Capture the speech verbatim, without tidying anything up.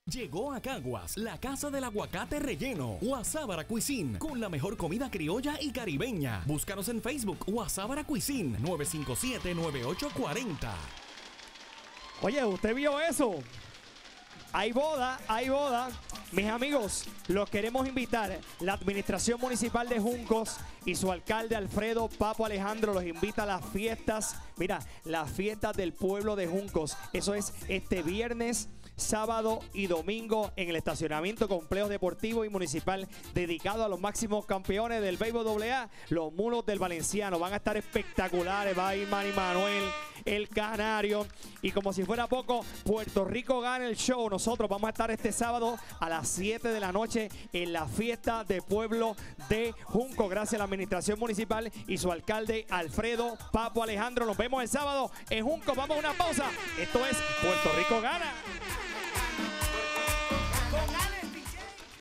Llegó a Caguas, la casa del aguacate relleno, Guasábara Cuisine, con la mejor comida criolla y caribeña. Búscanos en Facebook, Guasábara Cuisine, nueve cinco siete, nueve ocho cuatro cero. Oye, ¿usted vio eso? Hay boda, hay boda. Mis amigos, los queremos invitar. La Administración Municipal de Juncos y su alcalde Alfredo Papo Alejandro los invita a las fiestas. Mira, las fiestas del pueblo de Juncos. Eso es este viernes, sábado y domingo en el estacionamiento complejo deportivo y municipal dedicado a los máximos campeones del béisbol doble A, los Mulos del Valenciano. Van a estar espectaculares. Va a ir Manny Manuel, el Canario, y como si fuera poco, Puerto Rico gana el show. Nosotros vamos a estar este sábado a las siete de la noche en la fiesta de pueblo de Junco, gracias a la Administración Municipal y su alcalde Alfredo Papo Alejandro. Nos vemos el sábado en Junco. Vamos a una pausa. Esto es Puerto Rico gana.